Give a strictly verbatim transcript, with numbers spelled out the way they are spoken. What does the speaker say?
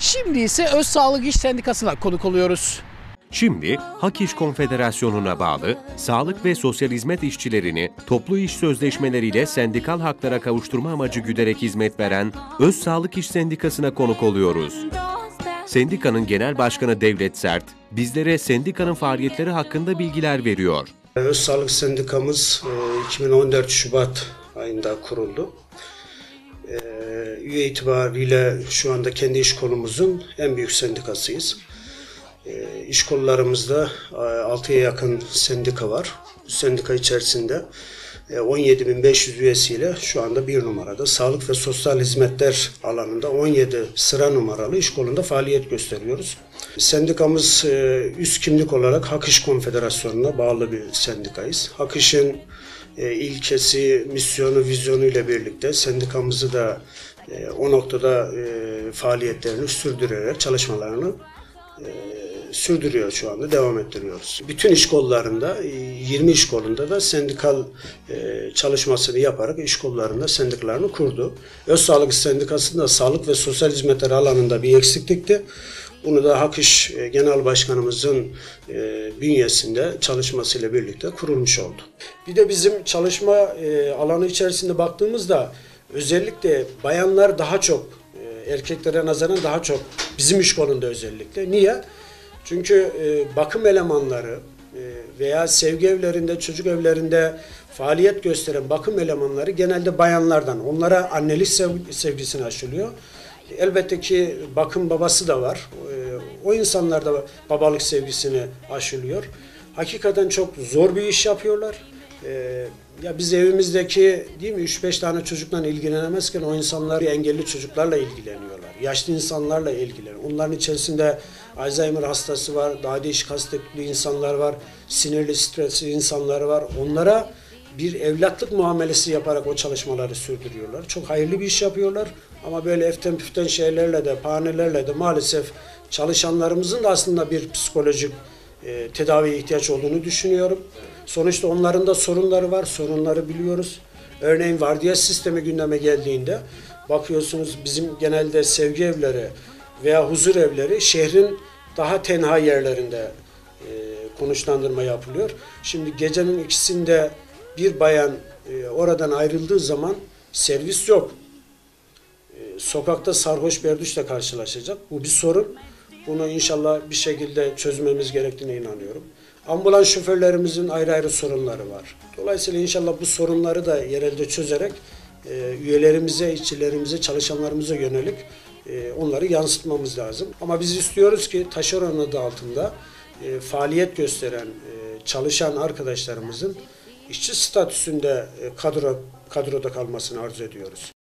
Şimdi ise Öz Sağlık İş Sendikası'na konuk oluyoruz. Şimdi Hak İş Konfederasyonu'na bağlı sağlık ve sosyal hizmet işçilerini toplu iş sözleşmeleriyle sendikal haklara kavuşturma amacı güderek hizmet veren Öz Sağlık İş Sendikası'na konuk oluyoruz. Sendikanın Genel Başkanı Devlet Sert, bizlere sendikanın faaliyetleri hakkında bilgiler veriyor. Öz Sağlık Sendikamız iki bin on dört Şubat ayında kuruldu. Üye itibariyle şu anda kendi iş kolumuzun en büyük sendikasıyız. İş kollarımızda altıya yakın sendika var. Bu sendika içerisinde on yedi bin beş yüz üyesiyle şu anda bir numarada sağlık ve sosyal hizmetler alanında on yedi sıra numaralı iş kolunda faaliyet gösteriyoruz. Sendikamız üst kimlik olarak Hak İş Konfederasyonu'na bağlı bir sendikayız. Hak İş'in ilkesi, misyonu, vizyonu ile birlikte sendikamızı da o noktada faaliyetlerini sürdürerek çalışmalarını sürdürüyor şu anda, devam ettiriyoruz. Bütün iş kollarında, yirmi iş kolunda da sendikal çalışmasını yaparak iş kollarında sendikalarını kurdu. Öz Sağlık Sendikası'nda sağlık ve sosyal hizmetler alanında bir eksiklikti. Bunu da Hak İş Genel Başkanımızın bünyesinde çalışmasıyla birlikte kurulmuş oldu. Bir de bizim çalışma alanı içerisinde baktığımızda özellikle bayanlar daha çok, erkeklere nazaran daha çok bizim iş kolunda özellikle. Niye? Çünkü bakım elemanları veya sevgi evlerinde, çocuk evlerinde faaliyet gösteren bakım elemanları genelde bayanlardan. Onlara annelik sevgisini aşılıyor. Elbette ki bakım babası da var. O insanlar da babalık sevgisini aşılıyor. Hakikaten çok zor bir iş yapıyorlar. Ya biz evimizdeki değil mi üç beş tane çocukla ilgilenemezken o insanlar engelli çocuklarla ilgileniyorlar. Yaşlı insanlarla ilgileniyorlar. Onların içerisinde Alzheimer hastası var, daha değişik hastalıklı insanlar var, sinirli, stresli insanlar var. Onlara bir evlatlık muamelesi yaparak o çalışmaları sürdürüyorlar. Çok hayırlı bir iş yapıyorlar ama böyle eften püften şeylerle de, bahanelerle de maalesef çalışanlarımızın da aslında bir psikolojik e, tedaviye ihtiyaç olduğunu düşünüyorum. Sonuçta onların da sorunları var, sorunları biliyoruz. Örneğin vardiya sistemi gündeme geldiğinde bakıyorsunuz bizim genelde sevgi evleri veya huzur evleri şehrin daha tenha yerlerinde e, konuşlandırma yapılıyor. Şimdi gecenin ikisinde bir bayan e, oradan ayrıldığı zaman servis yok. E, sokakta sarhoş berduşla karşılaşacak. Bu bir sorun. Bunu inşallah bir şekilde çözmemiz gerektiğine inanıyorum. Ambulans şoförlerimizin ayrı ayrı sorunları var. Dolayısıyla inşallah bu sorunları da yerelde çözerek e, üyelerimize, işçilerimize, çalışanlarımıza yönelik e, onları yansıtmamız lazım. Ama biz istiyoruz ki taşeron adı altında e, faaliyet gösteren, e, çalışan arkadaşlarımızın işçi statüsünde e, kadro kadroda kalmasını arzu ediyoruz.